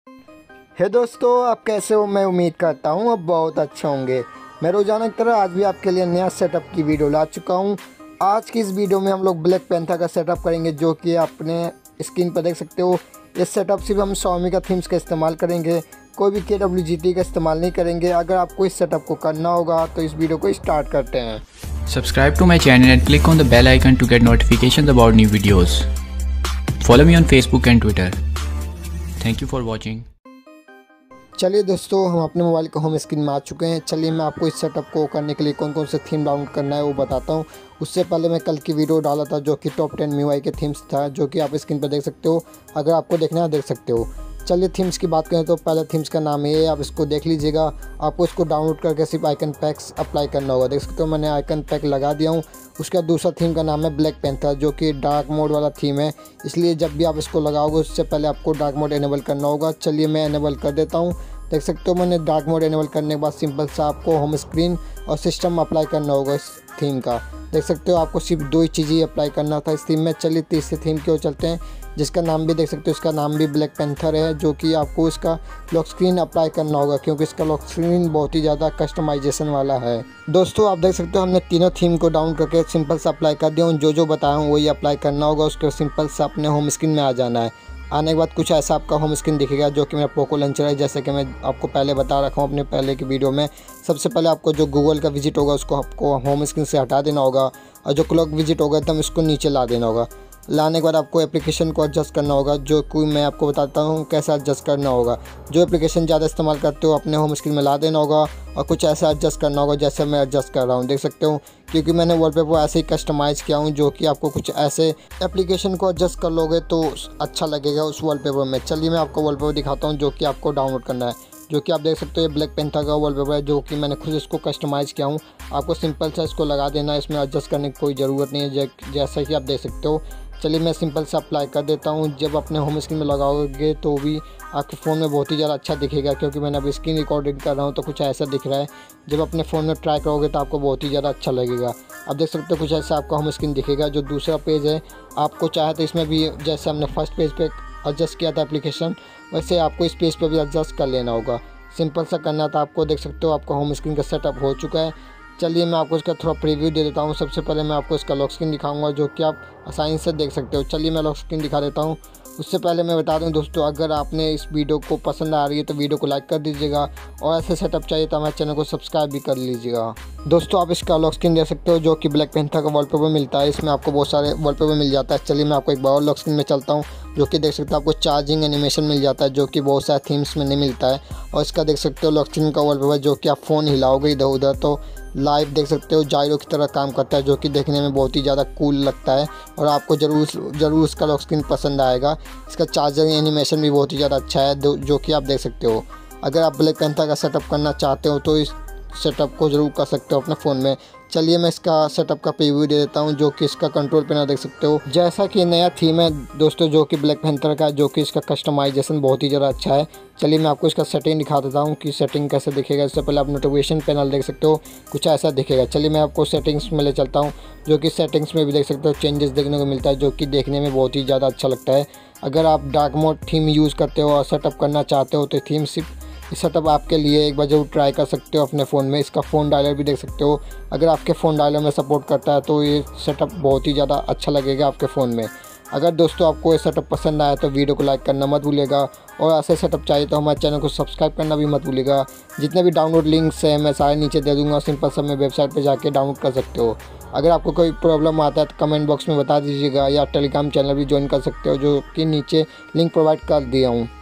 हे दोस्तों, आप कैसे हो? मैं उम्मीद करता हूँ आप बहुत अच्छे होंगे। मैं रोजाना की तरह आज भी आपके लिए नया सेटअप की वीडियो ला चुका हूँ। आज की इस वीडियो में हम लोग ब्लैक पैंथर का सेटअप करेंगे, जो कि आपने स्क्रीन पर देख सकते हो। इस सेटअप से भी हम Xiaomi का थीम्स का इस्तेमाल करेंगे, कोई भी KWGT का इस्तेमाल नहीं करेंगे। अगर आपको इस सेटअप को करना होगा तो इस वीडियो को स्टार्ट करते हैं। Subscribe to my channel and click on the bell icon to get notifications about new videos. Follow me on Facebook and Twitter. Thank you for watching. चलिए दोस्तों, हम अपने मोबाइल के होम स्क्रीन में आ चुके हैं। चलिए मैं आपको इस सेटअप को करने के लिए कौन कौन से थीम डाउनलोड करना है वो बताता हूँ। उससे पहले मैं कल की वीडियो डाला था जो कि टॉप 10 MIUI के थीम्स था, जो कि आप स्क्रीन पर देख सकते हो। अगर आपको देखना है देख सकते हो। चलिए थीम्स की बात करें तो पहले थीम्स का नाम ये है, आप इसको देख लीजिएगा। आपको इसको डाउनलोड करके सिर्फ आइकन पैक्स अप्लाई करना होगा। देख सकते हो मैंने आइकन पैक लगा दिया हूँ। उसका दूसरा थीम का नाम है ब्लैक पैंथर, जो कि डार्क मोड वाला थीम है। इसलिए जब भी आप इसको लगाओगे उससे पहले आपको डार्क मोड इनेबल करना होगा। चलिए मैं इनेबल कर देता हूँ। देख सकते हो मैंने डार्क मोड इनेबल करने के बाद सिंपल सा आपको होम स्क्रीन और सिस्टम अप्लाई करना होगा इस थीम का। देख सकते हो आपको सिर्फ 2 ही चीज़ें अप्लाई करना था इस थीम में। चलिए तीसरे थीम की ओर चलते हैं, जिसका नाम भी देख सकते हो। इसका नाम भी ब्लैक पैंथर है, जो कि आपको इसका लॉक स्क्रीन अप्लाई करना होगा, क्योंकि इसका लॉक स्क्रीन बहुत ही ज़्यादा कस्टमाइजेशन वाला है। दोस्तों आप देख सकते हो हमने तीनों थीम को डाउन करके सिंपल सा अप्लाई कर दिया हूँ। जो बताया हूँ वही अप्लाई करना होगा। उसके सिंपल सा अपने होम स्क्रीन में आ जाना है। आने के बाद कुछ ऐसा आपका होम स्क्रीन दिखेगा, जो कि मेरा पोको लॉन्चर है। जैसे कि मैं आपको पहले बता रखा हूँ अपने पहले की वीडियो में। सबसे पहले आपको जो गूगल का विजिट होगा उसको आपको होम स्क्रीन से हटा देना होगा, और जो क्लॉक विजिट होगा एकदम इसको नीचे ला देना होगा। लाने के बाद आपको एप्लीकेशन को एडजस्ट करना होगा, जो कि मैं आपको बताता हूँ कैसे एडजस्ट करना होगा। जो एप्लीकेशन ज़्यादा इस्तेमाल करते हो अपने होम स्क्रीन में ला देना होगा, और कुछ ऐसा एडजस्ट करना होगा जैसे मैं एडजस्ट कर रहा हूँ। देख सकते हो क्योंकि मैंने वॉलपेपर ऐसे ही कस्टमाइज़ किया हूँ, जो कि आपको कुछ ऐसे एप्लीकेशन को एडजस्ट कर लोगे तो अच्छा लगेगा उस वॉलपेपर में। चलिए मैं आपको वॉलपेपर दिखाता हूँ जो कि आपको डाउनलोड करना है। जो कि आप देख सकते हो ये ब्लैक पैंथर का वॉलपेपर है, जो कि मैंने खुद इसको कस्टमाइज़ किया हूँ। आपको सिंपल सा इसको लगा देना है, इसमें एडजस्ट करने की कोई ज़रूरत नहीं है, जैसा कि आप देख सकते हो। चलिए मैं सिंपल सा अप्लाई कर देता हूँ। जब अपने होम स्क्रीन में लगाओगे तो भी आपके फ़ोन में बहुत ही ज़्यादा अच्छा दिखेगा, क्योंकि मैंने अभी स्क्रीन रिकॉर्डिंग कर रहा हूँ तो कुछ ऐसा दिख रहा है। जब अपने फ़ोन में ट्राई करोगे तो आपको बहुत ही ज़्यादा अच्छा लगेगा। आप देख सकते हो कुछ ऐसा आपका होम स्क्रीन दिखेगा। जो दूसरा पेज है आपको चाहे तो इसमें भी जैसे हमने फर्स्ट पेज पे एडजस्ट किया था एप्लीकेशन, वैसे आपको इस पेज पर भी एडजस्ट कर लेना होगा। सिंपल सा करना था आपको। देख सकते हो आपका होम स्क्रीन का सेटअप हो चुका है। चलिए मैं आपको इसका थोड़ा प्रीव्यू दे देता हूँ। सबसे पहले मैं आपको इसका लॉक स्क्रीन दिखाऊंगा, जो कि आप आसानी से देख सकते हो। चलिए मैं लॉक स्क्रीन दिखा देता हूँ। उससे पहले मैं बता दूं दोस्तों, अगर आपने इस वीडियो को पसंद आ रही है तो वीडियो को लाइक कर दीजिएगा, और ऐसे सेटअप चाहिए तो हमारे चैनल को सब्सक्राइब भी कर लीजिएगा। दोस्तों आप इसका लॉक स्क्रीन देख सकते हो, जो कि ब्लैक पैंथर का वॉलपेपर मिलता है। इसमें आपको बहुत सारे वॉलपेपर मिल जाता है। चलिए मैं आपको एक बार और लॉक स्क्रीन में चलता हूँ, जो कि देख सकते हो आपको चार्जिंग एनिमेशन मिल जाता है, जो कि बहुत सारे थीम्स में नहीं मिलता है। और इसका देख सकते हो लॉक स्क्रीन का वॉलपेपर, जो कि आप फ़ोन हिलाओगे इधर उधर तो लाइव देख सकते हो जायरो की तरह काम करता है, जो कि देखने में बहुत ही ज़्यादा कूल लगता है, और आपको ज़रूर इसका लॉक स्क्रीन पसंद आएगा। इसका चार्जर एनिमेशन भी बहुत ही ज़्यादा अच्छा है, जो कि आप देख सकते हो। अगर आप ब्लैक पैंथर का सेटअप करना चाहते हो तो इस सेटअप को ज़रूर कर सकते हो अपने फ़ोन में। चलिए मैं इसका सेटअप का प्रीव्यू दे देता हूं, जो कि इसका कंट्रोल पैनल देख सकते हो। जैसा कि नया थीम है दोस्तों, जो कि ब्लैक पैंथर का, जो कि इसका कस्टमाइजेशन बहुत ही ज़्यादा अच्छा है। चलिए मैं आपको इसका सेटिंग दिखा देता हूं कि सेटिंग कैसे दिखेगा। इससे पहले आप नोटिफिकेशन पैनल देख सकते हो, कुछ ऐसा दिखेगा। चलिए मैं आपको सेटिंग्स में ले चलता हूँ, जो कि सेटिंग्स में भी देख सकते हो चेंजेस देखने को मिलता है, जो कि देखने में बहुत ही ज़्यादा अच्छा लगता है। अगर आप डार्क मोड थीम यूज़ करते हो और सेटअप करना चाहते हो तो थीम सिर्फ इस सेटअप आपके लिए एक बार जरूर ट्राई कर सकते हो अपने फ़ोन में। इसका फ़ोन डायलर भी देख सकते हो। अगर आपके फ़ोन डायलर में सपोर्ट करता है तो ये सेटअप बहुत ही ज़्यादा अच्छा लगेगा आपके फ़ोन में। अगर दोस्तों आपको ये सेटअप पसंद आया तो वीडियो को लाइक करना मत भूलिएगा, और ऐसे सेटअप चाहिए तो हमारे चैनल को सब्सक्राइब करना भी मत भूलिएगा। जितने भी डाउनलोड लिंक्स हैं मैं सारे नीचे दे दूँगा, सिंपल सा मैं वेबसाइट पर जाके डाउनलोड कर सकते हो। अगर आपको कोई प्रॉब्लम आता है तो कमेंट बॉक्स में बता दीजिएगा, या टेलीग्राम चैनल भी ज्वाइन कर सकते हो, जो कि नीचे लिंक प्रोवाइड कर दिया हूँ।